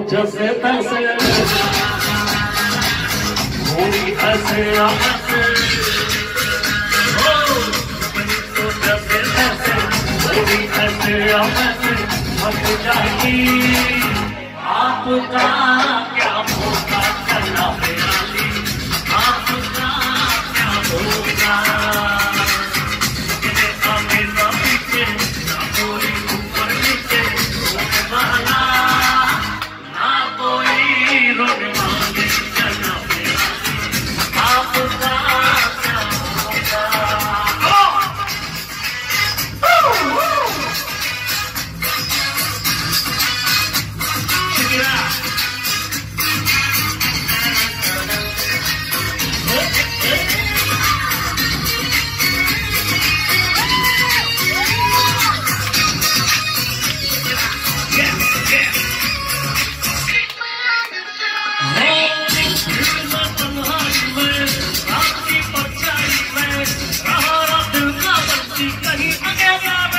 जैसे तैसे थोड़ी ऐसे ऐसे जैसे तैसे थोड़ी ऐसे ऐसे थक जाएगी आपका क्या होगा चला आपका क्या होगा पीछे कोई ऊपर नीचे वाला ना कोई रोने वाले चला आपका क्या होगा कहीं